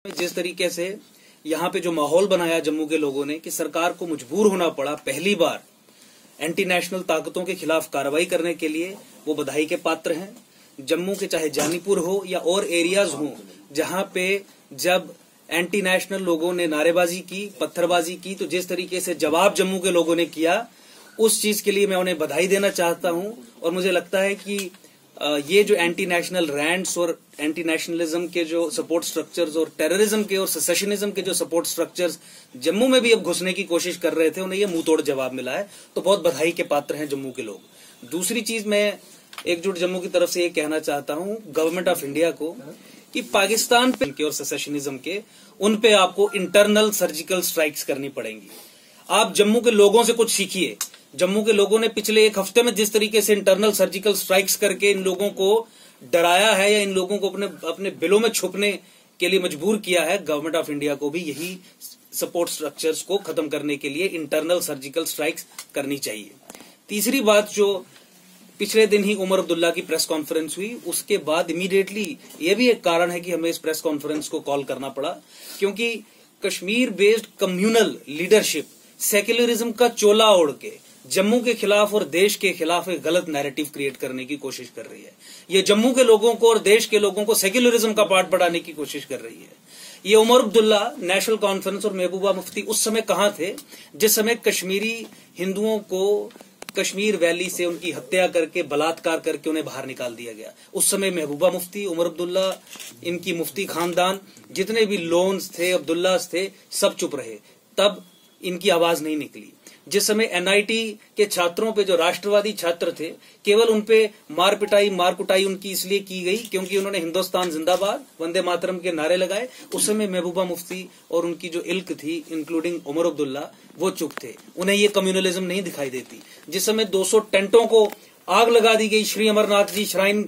जिस तरीके से यहाँ पे जो माहौल बनाया जम्मू के लोगों ने कि सरकार को मजबूर होना पड़ा पहली बार एंटी नेशनल ताकतों के खिलाफ कार्रवाई करने के लिए, वो बधाई के पात्र हैं। जम्मू के चाहे जानीपुर हो या और एरियाज हो जहां पे जब एंटी नेशनल लोगों ने नारेबाजी की, पत्थरबाजी की, तो जिस तरीके से जवाब जम्मू के लोगों ने किया उस चीज के लिए मैं उन्हें बधाई देना चाहता हूं। और मुझे लगता है कि ये जो एंटी नेशनल रैंट्स और एंटी नेशनलिज्म के जो सपोर्ट स्ट्रक्चर्स और टेररिज्म के और सेसेशनिज्म के जो सपोर्ट स्ट्रक्चर्स जम्मू में भी अब घुसने की कोशिश कर रहे थे, उन्हें ये मुंह तोड़ जवाब मिला है, तो बहुत बधाई के पात्र हैं जम्मू के लोग। दूसरी चीज मैं एकजुट जम्मू की तरफ से ये कहना चाहता हूं गवर्नमेंट ऑफ इंडिया को कि पाकिस्तान पे और सेसेशनिज्म के उन पे आपको इंटरनल सर्जिकल स्ट्राइक्स करनी पड़ेंगी। आप जम्मू के लोगों से कुछ सीखिए। जम्मू के लोगों ने पिछले एक हफ्ते में जिस तरीके से इंटरनल सर्जिकल स्ट्राइक्स करके इन लोगों को डराया है या इन लोगों को अपने बिलों में छुपने के लिए मजबूर किया है, गवर्नमेंट ऑफ इंडिया को भी यही सपोर्ट स्ट्रक्चर्स को खत्म करने के लिए इंटरनल सर्जिकल स्ट्राइक्स करनी चाहिए। तीसरी बात, जो पिछले दिन ही उमर अब्दुल्ला की प्रेस कॉन्फ्रेंस हुई, उसके बाद इमीडिएटली ये भी एक कारण है कि हमें इस प्रेस कॉन्फ्रेंस को कॉल करना पड़ा, क्योंकि Kashmir based communal leadership secularism का चोला ओढ़ के जम्मू के खिलाफ और देश के खिलाफ एक गलत नैरेटिव क्रिएट करने की कोशिश कर रही है। ये जम्मू के लोगों को और देश के लोगों को सेक्युलरिज्म का पार्ट बढ़ाने की कोशिश कर रही है। ये उमर अब्दुल्ला, नेशनल कॉन्फ्रेंस और महबूबा मुफ्ती उस समय कहां थे जिस समय कश्मीरी हिंदुओं को कश्मीर वैली से उनकी हत्या करके बलात्कार करके उन्हें बाहर निकाल दिया गया। उस समय महबूबा मुफ्ती, उमर अब्दुल्ला, इनकी मुफ्ती खानदान, जितने भी लोन्स थे, अब्दुल्लास थे, सब चुप रहे। तब इनकी आवाज नहीं निकली। जिस समय एनआईटी के छात्रों पे, जो राष्ट्रवादी छात्र थे, केवल उनपे मार कुटाई उनकी इसलिए की गई क्योंकि उन्होंने हिंदुस्तान जिंदाबाद, वंदे मातरम के नारे लगाए। उस समय महबूबा मुफ्ती और उनकी जो इल्क थी, इंक्लूडिंग उमर अब्दुल्ला, वो चुप थे। उन्हें ये कम्युनलिज्म नहीं दिखाई देती। जिस समय 200 टेंटों को आग लगा दी गई श्री अमरनाथ जी श्राइन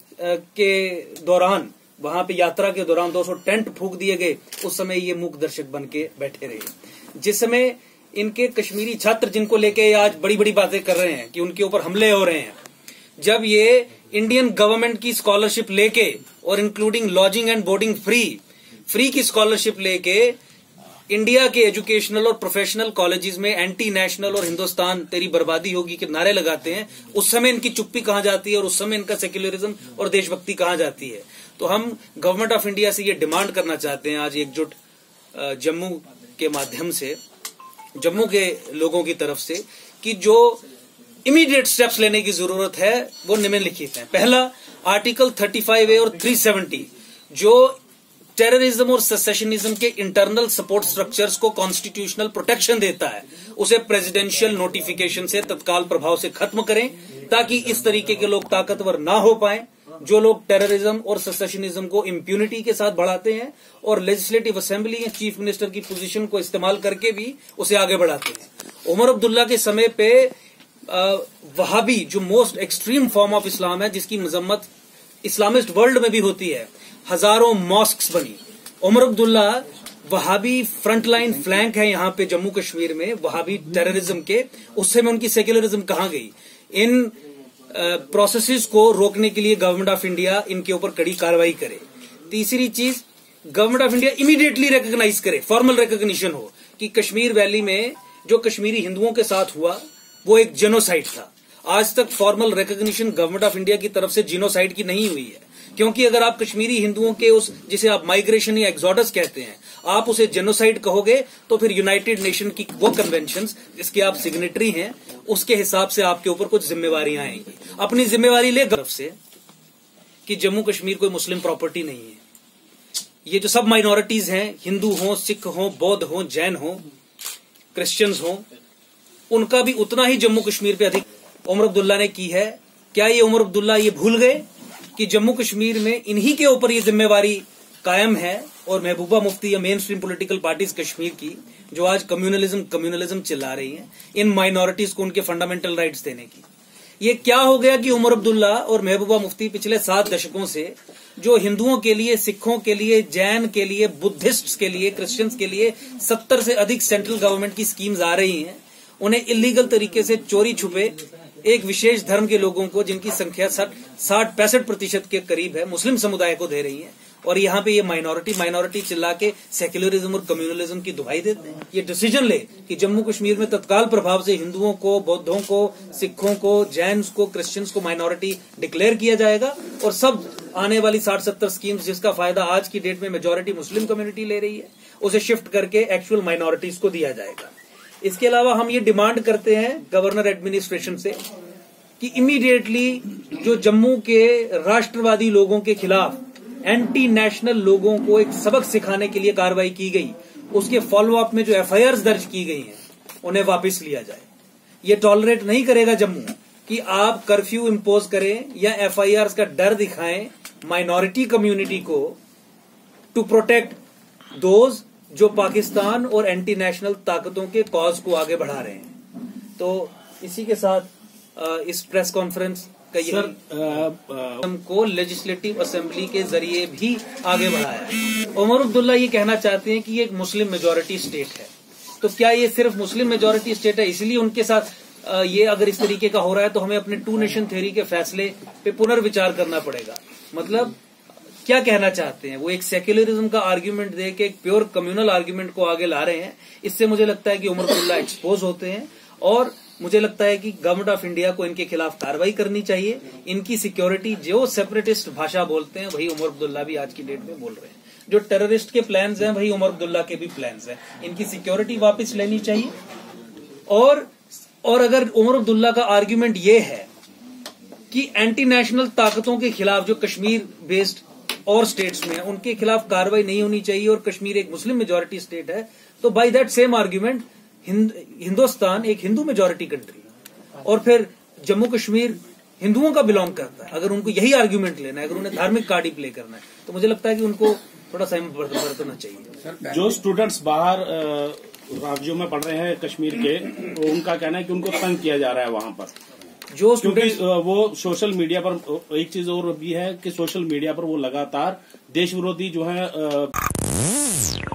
के दौरान, वहां पे यात्रा के दौरान 200 टेंट फूंक दिए गए, उस समय ये मूक दर्शक बन के बैठे रहे। जिस समय इनके कश्मीरी छात्र, जिनको लेके आज बड़ी बड़ी बातें कर रहे हैं कि उनके ऊपर हमले हो रहे हैं, जब ये इंडियन गवर्नमेंट की स्कॉलरशिप लेके और including lodging and boarding free की स्कॉलरशिप लेके इंडिया के एजुकेशनल और प्रोफेशनल कॉलेजेस में एंटी नेशनल और हिंदुस्तान तेरी बर्बादी होगी के नारे लगाते हैं, उस समय इनकी चुप्पी कहां जाती है और उस समय इनका सेक्युलरिज्म और देशभक्ति कहां जाती है। तो हम गवर्नमेंट ऑफ इंडिया से ये डिमांड करना चाहते हैं आज एकजुट जम्मू के माध्यम से, जम्मू के लोगों की तरफ से, कि जो इमीडिएट स्टेप्स लेने की जरूरत है वो निम्नलिखित है। पहला, आर्टिकल 35A और 370 जो टेररिज्म और सेसेशनिज्म के इंटरनल सपोर्ट स्ट्रक्चर्स को कॉन्स्टिट्यूशनल प्रोटेक्शन देता है, उसे प्रेसिडेंशियल नोटिफिकेशन से तत्काल प्रभाव से खत्म करें, ताकि इस तरीके के लोग ताकतवर ना हो पाए जो लोग टेररिज्म और सेसेशनिज्म को इम्प्यूनिटी के साथ बढ़ाते हैं और लेजिस्लेटिव असेंबली या चीफ मिनिस्टर की पोजीशन को इस्तेमाल करके भी उसे आगे बढ़ाते हैं। उमर अब्दुल्ला के समय पे वहाबी, जो most extreme form of Islam है, जिसकी मजम्मत इस्लामिस्ट वर्ल्ड में भी होती है, हजारों मॉस्क्स बनी। Omar Abdullah Wahhabi frontline flank है यहाँ पे जम्मू कश्मीर में वहाबी टेररिज्म के, उस समय उनकी सेक्युलरिज्म कहां गई? इन प्रोसेसेस को रोकने के लिए गवर्नमेंट ऑफ इंडिया इनके ऊपर कड़ी कार्रवाई करे। तीसरी चीज, government of India immediately recognise करे, फॉर्मल रिकॉग्निशन हो कि कश्मीर वैली में जो कश्मीरी हिंदुओं के साथ हुआ वो एक जेनोसाइड था। आज तक formal recognition government of India की तरफ से जेनोसाइड की नहीं हुई है, क्योंकि अगर आप कश्मीरी हिंदुओं के उस, जिसे आप माइग्रेशन या एक्सोडस कहते हैं, आप उसे जेनोसाइड कहोगे तो फिर यूनाइटेड नेशन की वो कन्वेंशंस जिसके आप सिग्नेटरी हैं, उसके हिसाब से आपके ऊपर कुछ जिम्मेवारियां आएंगी। अपनी जिम्मेवारी ले तरफ से कि जम्मू कश्मीर कोई मुस्लिम प्रॉपर्टी नहीं है। ये जो सब माइनॉरिटीज हैं, हिंदू हो, सिख हो, बौद्ध हो, जैन हो, क्रिश्चियंस हो, उनका भी उतना ही जम्मू कश्मीर पे अधिक उमर अब्दुल्ला ने की है। क्या ये उमर अब्दुल्ला ये भूल गए कि जम्मू कश्मीर में इन्हीं के ऊपर ये जिम्मेवारी कायम है? और महबूबा मुफ्ती या main stream political parties Kashmir की, जो आज कम्युनलिज्म चिल्ला रही हैं इन माइनॉरिटीज को उनके फंडामेंटल राइट्स देने की, ये क्या हो गया कि उमर अब्दुल्ला और महबूबा मुफ्ती पिछले 7 दशकों से जो हिंदुओं के लिए, सिखों के लिए, जैन के लिए, बुद्धिस्ट्स के लिए, क्रिश्चियंस के लिए 70 से अधिक सेंट्रल गवर्नमेंट की स्कीम्स आ रही हैं, उन्हें इलीगल तरीके से चोरी छुपे एक विशेष धर्म के लोगों को, जिनकी संख्या 60-65% के करीब है, मुस्लिम समुदाय को दे रही है। और यहाँ पे ये माइनॉरिटी चिल्ला के सेक्युलरिज्म और कम्युनलिज्म की दुहाई देते हैं। ये डिसीजन ले कि जम्मू कश्मीर में तत्काल प्रभाव से हिंदुओं को, बौद्धों को, सिखों को, जैन्स को, क्रिश्चियंस को माइनॉरिटी डिक्लेयर किया जाएगा और सब आने वाली 60-70 स्कीम्स जिसका फायदा आज की डेट में मेजोरिटी मुस्लिम कम्युनिटी ले रही है उसे शिफ्ट करके एक्चुअल माइनॉरिटीज को दिया जाएगा। इसके अलावा हम ये डिमांड करते हैं गवर्नर एडमिनिस्ट्रेशन से कि इमीडिएटली जो जम्मू के राष्ट्रवादी लोगों के खिलाफ एंटी नेशनल लोगों को एक सबक सिखाने के लिए कार्रवाई की गई, उसके फॉलो अप में जो एफआईआर दर्ज की गई हैं उन्हें वापस लिया जाए। ये टॉलरेट नहीं करेगा जम्मू कि आप कर्फ्यू इम्पोज करें या एफआईआर का डर दिखाएं माइनॉरिटी कम्युनिटी को टू प्रोटेक्ट दोज जो पाकिस्तान और एंटी नेशनल ताकतों के कॉज को आगे बढ़ा रहे हैं। तो इसी के साथ इस प्रेस कॉन्फ्रेंस का को लेजिस्लेटिव असेंबली के जरिए भी आगे बढ़ाया है। उमर अब्दुल्ला ये कहना चाहते हैं कि ये एक मुस्लिम मेजॉरिटी स्टेट है, तो क्या ये सिर्फ मुस्लिम मेजॉरिटी स्टेट है इसलिए उनके साथ ये अगर इस तरीके का हो रहा है तो हमें अपने 2 नेशन थ्योरी के फैसले पे पुनर्विचार करना पड़ेगा। मतलब क्या कहना चाहते हैं वो? एक सेक्युलरिज्म का आर्ग्यूमेंट दे के एक प्योर कम्युनल आर्ग्यूमेंट को आगे ला रहे हैं। इससे मुझे लगता है कि उमर अब्दुल्ला एक्सपोज होते हैं और मुझे लगता है कि गवर्नमेंट ऑफ इंडिया को इनके खिलाफ कार्रवाई करनी चाहिए। इनकी सिक्योरिटी, जो सेपरेटिस्ट भाषा बोलते हैं वही उमर अब्दुल्ला भी आज की डेट में बोल रहे हैं। जो टेररिस्ट के प्लान्स हैं वही उमर अब्दुल्ला के भी प्लान्स हैं। इनकी सिक्योरिटी वापस लेनी चाहिए। और अगर उमर अब्दुल्ला का आर्ग्यूमेंट ये है कि एंटी नेशनल ताकतों के खिलाफ जो कश्मीर बेस्ड और स्टेट्स में उनके खिलाफ कार्रवाई नहीं होनी चाहिए और कश्मीर एक मुस्लिम मेजॉरिटी स्टेट है, तो by that same argument Hindustan एक हिंदू मेजॉरिटी कंट्री है और फिर जम्मू कश्मीर हिंदुओं का बिलोंग करता है। अगर उनको यही आर्ग्यूमेंट लेना है, अगर उन्हें धार्मिक कार्ड ही प्ले करना है, तो मुझे लगता है कि उनको थोड़ा संयम बरतना चाहिए। जो स्टूडेंट्स बाहर राज्यों में पढ़ रहे हैं कश्मीर के, तो उनका कहना है कि उनको तंग किया जा रहा है वहां पर, जो क्योंकि वो सोशल मीडिया पर, एक चीज और भी है कि सोशल मीडिया पर वो लगातार देश विरोधी जो है